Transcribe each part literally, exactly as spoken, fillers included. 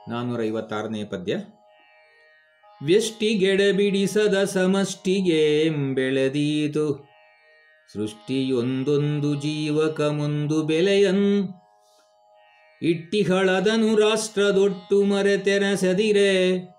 ನಾನ್ನೂರ ಐವತ್ತಾರನೇ ಪದ್ಯ. ವ್ಯಷ್ಟಿಗೆಡಬಿಡಿಸದ ಸಮಷ್ಟಿಗೆ ಬೆಳೆದೀತು ಸೃಷ್ಟಿಯೊಂದೊಂದು ಜೀವಕ ಮುಂದು ಬೆಲೆಯನ್ ಇಟ್ಟಿಹಳದನು ರಾಷ್ಟ್ರದೊಟ್ಟು ಮರೆತೆರಸದಿರೆ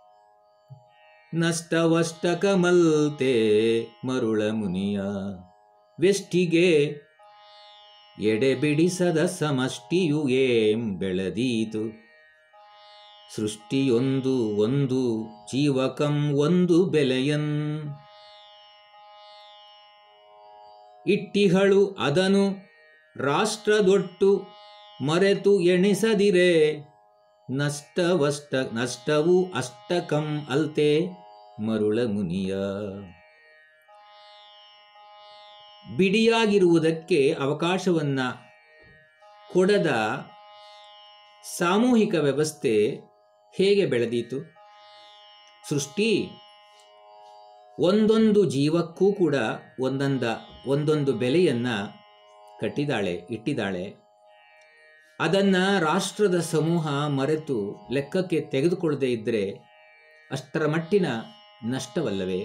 ನಷ್ಟವಷ್ಟಕ ಮಲ್ತೆ ಮರುಳ ಮುನಿಯ. ವ್ಯಷ್ಟಿಗೆ ಎಡೆಬಿಡಿಸದ ಸಮಷ್ಟಿಯು ಏಂ ಬೆಳೆದೀತು ಸೃಷ್ಟಿಯೊಂದು ಒಂದು ಜೀವಕಂ ಒಂದು ಬೆಲೆಯನ್ ಇಟ್ಟಿಹಳು ಅದನು ರಾಷ್ಟ್ರದೊಟ್ಟು ಮರೆತು ಎಣಿಸದಿರೆ ನಷ್ಟವಷ್ಟ ನಷ್ಟವು ಅಷ್ಟಕಂ ಅಲ್ತೆ ಮರುಳ ಮುನಿಯ. ಬಿಡಿಯಾಗಿರುವುದಕ್ಕೆ ಅವಕಾಶವನ್ನ ಕೊಡದ ಸಾಮೂಹಿಕ ವ್ಯವಸ್ಥೆ ಹೇಗೆ ಬೆಳೆದೀತು? ಸೃಷ್ಟಿ ಒಂದೊಂದು ಜೀವಕ್ಕೂ ಕೂಡ ಒಂದೊಂದ ಒಂದೊಂದು ಬೆಲೆಯನ್ನ ಕಟ್ಟಿದಾಳೆ, ಇಟ್ಟಿದ್ದಾಳೆ. ಅದನ್ನು ರಾಷ್ಟ್ರದ ಸಮೂಹ ಮರೆತು ಲೆಕ್ಕಕ್ಕೆ ತೆಗೆದುಕೊಳ್ಳದೆ ಇದ್ದರೆ ಅಷ್ಟರ ಮಟ್ಟಿನ ನಷ್ಟವಲ್ಲವೇ?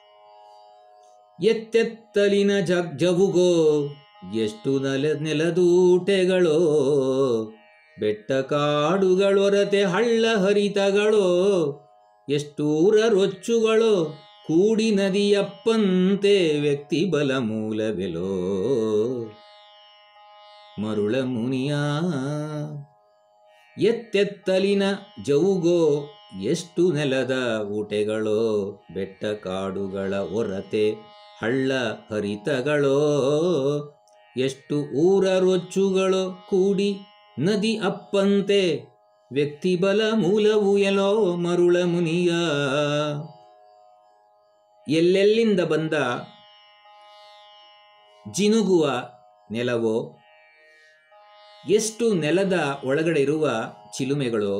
ಎತ್ತೆತ್ತಲಿನ ಜಗ್ ಜವುಗೋ ಎಷ್ಟು ನೆಲ ನೆಲದೂಟೆಗಳೋ ಬೆಟ್ಟ ಕಾಡುಗಳೊರತೆ ಹಳ್ಳ ಹರಿತಗಳೋ ಎಷ್ಟೂರ ರೊಚ್ಚುಗಳೋ ಕೂಡಿ ನದಿಯಪ್ಪಂತೆ ವ್ಯಕ್ತಿ ಬಲ ಮೂಲವೆಲೋ ಮರುಳ ಮುನಿಯ. ಎತ್ತೆತ್ತಲಿನ ಜವುಗೋ ಎಷ್ಟು ನೆಲದ ಊಟೆಗಳೋ ಬೆಟ್ಟ ಕಾಡುಗಳ ಒರತೆ ಹಳ್ಳ ಹರಿತಗಳೋ ಎಷ್ಟು ಊರ ರೊಚ್ಚುಗಳೋ ಕೂಡಿ ನದಿ ಅಪ್ಪಂತೆ ವ್ಯಕ್ತಿ ಬಲ ಮೂಲವು ಎಲೋ ಮರುಳ ಮುನಿಯ. ಎಲ್ಲೆಲ್ಲಿಂದ ಬಂದ ಜಿನುಗುವ ನೆಲವೋ, ಎಷ್ಟು ನೆಲದ ಒಳಗಡೆ ಇರುವ ಚಿಲುಮೆಗಳು,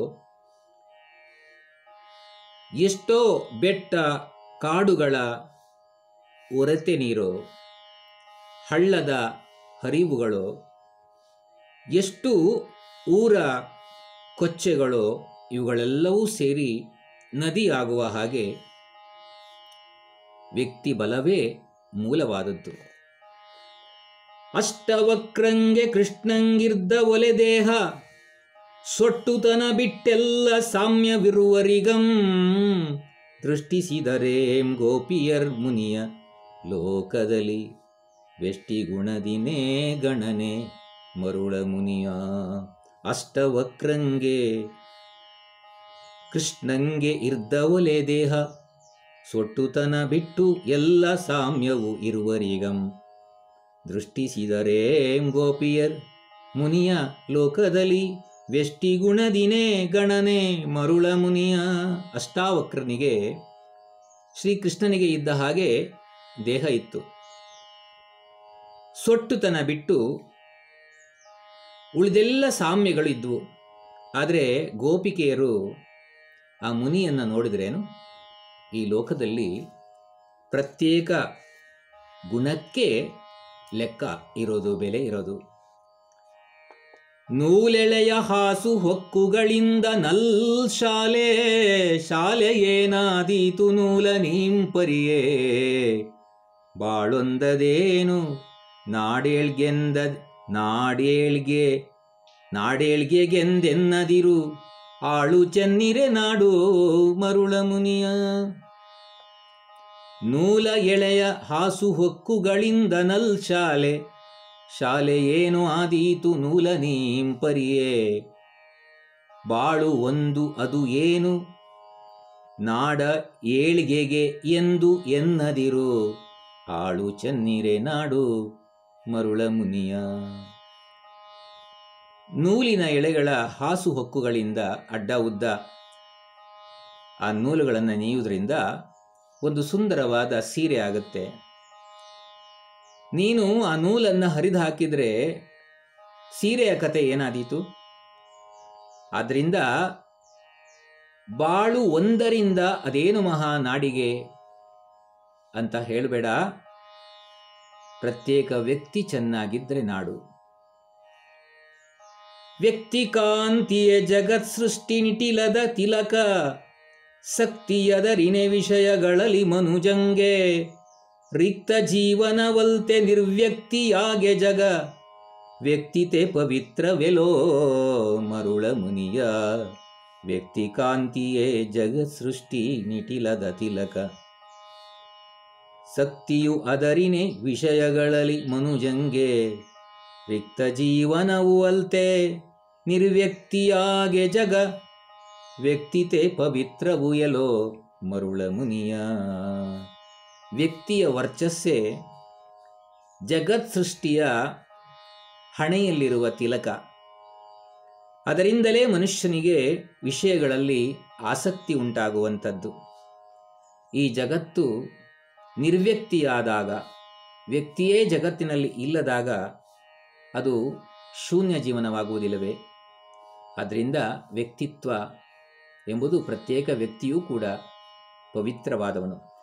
ಎಷ್ಟೋ ಬೆಟ್ಟ ಕಾಡುಗಳ ಒರತೆ ನೀರು, ಹಳ್ಳದ ಹರಿವುಗಳು, ಎಷ್ಟು ಊರ ಕೊಚ್ಚೆಗಳು, ಇವುಗಳೆಲ್ಲವೂ ಸೇರಿ ನದಿ ಆಗುವ ಹಾಗೆ ವ್ಯಕ್ತಿ ಬಲವೇ ಮೂಲವಾದದ್ದು. ಅಷ್ಟವಕ್ರಂಗೆ ಕೃಷ್ಣಂಗಿರ್ದ ಒಲೆ ದೇಹ ಸೊಟ್ಟುತನ ಬಿಟ್ಟೆಲ್ಲ ಸಾಮ್ಯವಿರುವರಿಗಂ ದೃಷ್ಟಿಸಿದರೇಂ ಗೋಪಿಯರ್ ಮುನಿಯ ಲೋಕದಲ್ಲಿ ವ್ಯಷ್ಟಿಗುಣದಿನೇ ಗಣನೆ ಮರುಳ ಮುನಿಯ. ಅಷ್ಟವಕ್ರಂಗೆ ಕೃಷ್ಣಂಗೆ ಇರ್ದ ಒಲೆ ದೇಹ ಸೊಟ್ಟುತನ ಬಿಟ್ಟು ಎಲ್ಲ ಸಾಮ್ಯವು ಇರುವರಿಗಂ ದೃಷ್ಟಿಸಿದರೇಂ ಗೋಪಿಯರ್ ಮುನಿಯ ಲೋಕದಲ್ಲಿ ವ್ಯಷ್ಟಿಗುಣದಿನೇ ಗಣನೆ ಮರುಳ ಮುನಿಯ. ಅಷ್ಟಾವಕ್ರನಿಗೆ ಶ್ರೀಕೃಷ್ಣನಿಗೆ ಇದ್ದ ಹಾಗೆ ದೇಹ ಇತ್ತು. ಸೊಟ್ಟುತನ ಬಿಟ್ಟು ಉಳಿದೆಲ್ಲ ಸಾಮ್ಯಗಳು ಇದ್ವು. ಆದರೆ ಗೋಪಿಕೆಯರು ಆ ಮುನಿಯನ್ನು ನೋಡಿದ್ರೇನು, ಈ ಲೋಕದಲ್ಲಿ ಪ್ರತ್ಯೇಕ ಗುಣಕ್ಕೆ ಲೆಕ್ಕ ಇರೋದು, ಬೆಲೆ ಇರೋದು. ನೂಲೆಳೆಯ ಹಾಸು ಹೊಕ್ಕುಗಳಿಂದ ನಲ್ ಶಾಲೆ ಶಾಲೆ ಏನಾದೀತು ನೂಲ ನೀಂಪರಿಯೇ ಬಾಳೊಂದದೇನು ನಾಡೇಳ್ಗೆಂದ ನಾಡೇಳ್ಗೆ ನಾಡೇಳ್ಗೆಗೆಂದೆನ್ನದಿರು ಆಳು ಚೆನ್ನಿರೆ ನಾಡು ಮರುಳ ಮುನಿಯ. ನೂಲ ಎಳೆಯ ಹಾಸು ಹೊಕ್ಕುಗಳಿಂದ ನಲ್ ಶಾಲೆ ಶಾಲೆ ಏನು ಆದೀತು ನೂಲ ನೀಂಪರಿಯೇ ಬಾಳು ಒಂದು ಅದು ಏನು ನಾಡ ಏಳ್ಗೆಗೆ ಎಂದು ಎನ್ನದಿರು ಆಳು ಚೆನ್ನಿರೆ ನಾಡು ಮರುಳ ಮುನಿಯ. ನೂಲಿನ ಎಳೆಗಳ ಹಾಸು ಹೊಕ್ಕುಗಳಿಂದ ಅಡ್ಡ ಉದ್ದ ಆ ನೂಲುಗಳನ್ನು ನೇಯುವುದರಿಂದ ಒಂದು ಸುಂದರವಾದ ಸೀರೆ ಆಗುತ್ತೆ. ನೀನು ಆ ನೂಲನ್ನು ಹರಿದು ಹಾಕಿದರೆ ಸೀರೆಯ ಕತೆ ಏನಾದೀತು? ಆದ್ದರಿಂದ ಬಾಳು ಒಂದರಿಂದ ಅದೇನು ಮಹಾ ನಾಡಿಗೆ ಅಂತ ಹೇಳಬೇಡ. ಪ್ರತ್ಯೇಕ ವ್ಯಕ್ತಿ ಚೆನ್ನಾಗಿದ್ದರೆ ನಾಡು. ವ್ಯಕ್ತಿ ಕಾಂತಿಯ ಜಗತ್ ಸೃಷ್ಟಿ ನಿಟಿಲದ ತಿಲಕ ಸಕ್ತಿಯದರಿನೆ ವಿಷಯಗಳಲ್ಲಿ ಮನುಜಂಗೆ ರಿಕ್ತ ಜೀವನವಲ್ತೆ ನಿರ್ವ್ಯಕ್ತಿಯಾಗೆ ಜಗ ವ್ಯಕ್ತಿತೆ ಪವಿತ್ರವೆಲೋ ಮರುಳ ಮುನಿಯ ವ್ಯಕ್ತಿ ಕಾಂತಿಯೇ ಜಗತ್ ಸೃಷ್ಟಿ ನಿಟಿಲದ ತಿಲಕ ಸಕ್ತಿಯು ಅದರಿನೆ ವಿಷಯಗಳಲ್ಲಿ ಮನುಜಂಗೆ ರಿಕ್ತ ಜೀವನವು ಅಲ್ತೆ ನಿರ್ವ್ಯಕ್ತಿಯಾಗೆ ಜಗ ವ್ಯಕ್ತಿತೆ ಪವಿತ್ರವು ಎಲೋ ಮರುಳ ಮುನಿಯ. ವ್ಯಕ್ತಿಯ ವರ್ಚಸ್ಸೇ ಜಗತ್ ಸೃಷ್ಟಿಯ ಹಣೆಯಲ್ಲಿರುವ ತಿಲಕ. ಅದರಿಂದಲೇ ಮನುಷ್ಯನಿಗೆ ವಿಷಯಗಳಲ್ಲಿ ಆಸಕ್ತಿ ಉಂಟಾಗುವಂಥದ್ದು. ಈ ಜಗತ್ತು ನಿರ್ವ್ಯಕ್ತಿಯಾದಾಗ, ವ್ಯಕ್ತಿಯೇ ಜಗತ್ತಿನಲ್ಲಿ ಇಲ್ಲದಾಗ ಅದು ಶೂನ್ಯ ಜೀವನವಾಗುವುದಿಲ್ಲವೇ? ಅದರಿಂದ ವ್ಯಕ್ತಿತ್ವ ಎಂಬುದು ಪ್ರತ್ಯೇಕ ವ್ಯಕ್ತಿಯೂ ಕೂಡ ಪವಿತ್ರವಾದವನು.